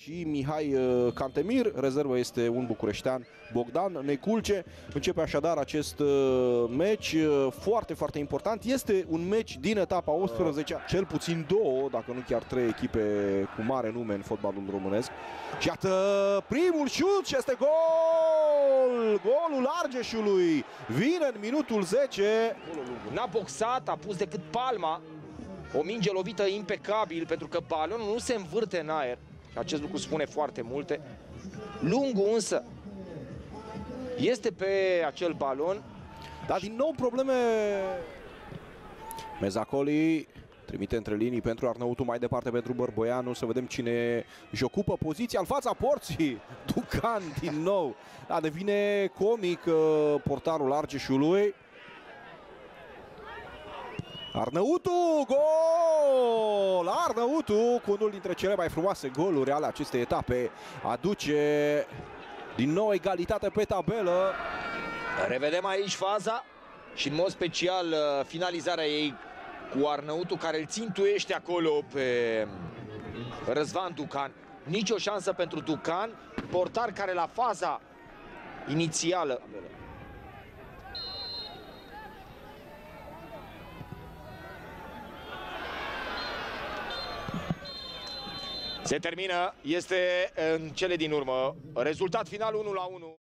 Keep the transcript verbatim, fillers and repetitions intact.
și Mihai Cantemir. Rezervă este un bucureștean, Bogdan Neculce. Începe așadar acest meci foarte, foarte important. Este un meci din etapa optsprezece, cel puțin două, dacă nu chiar trei echipe cu mare nume în fotbalul românesc. Și iată primul șut și este gol! Golul Argeșului vine în minutul zece. N-a boxat, a pus decât palma. O minge lovită impecabil, pentru că balonul nu se învârte în aer. Acest lucru spune foarte multe. Lungu însă este pe acel balon. Dar din nou probleme. Mezacoli trimite între linii pentru Arnautu, mai departe pentru Bărboianu. Să vedem cine își ocupă poziția în fața porții. Ducan din nou. Da, devine comic portarul Argeșului. Arnautu, gol! Arnautu, cu unul dintre cele mai frumoase goluri ale acestei etape, aduce din nou egalitate pe tabelă. Revedem aici faza și în mod special finalizarea ei cu Arnautu, care îl țintuiește acolo pe Răzvan Ducan. Nici o șansă pentru Ducan, portar care la faza inițială se termină, este în cele din urmă. Rezultat final unu la unu.